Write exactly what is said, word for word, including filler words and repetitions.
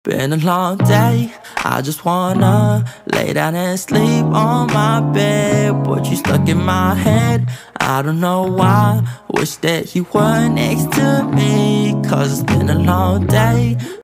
Been a long day, I just wanna lay down and sleep on my bed. But you stuck in my head, I don't know why. Wish that you were next to me, cause it's been a long day.